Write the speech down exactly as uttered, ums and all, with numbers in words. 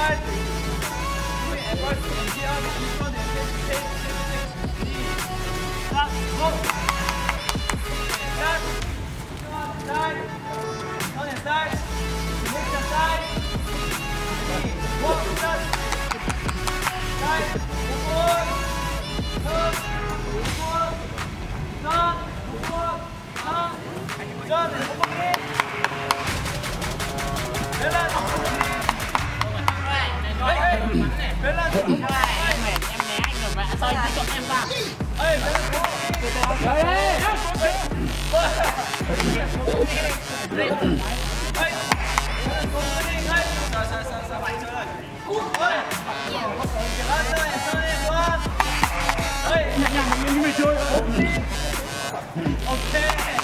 开。注意 F 二点击二，双点先先先先一、二、好。三，三，双点三，左点三，一、五、三，三，五、四、五、三、五、三、三点五分。别来。 Bên lên. Em né anh rồi mà sao anh chọn em ra? Ê, đây đây. Sao sao sao sao bạn chơi? Ơi. Lên lên lên luôn. Ê, nhẹ nhàng như mình chơi. Ok.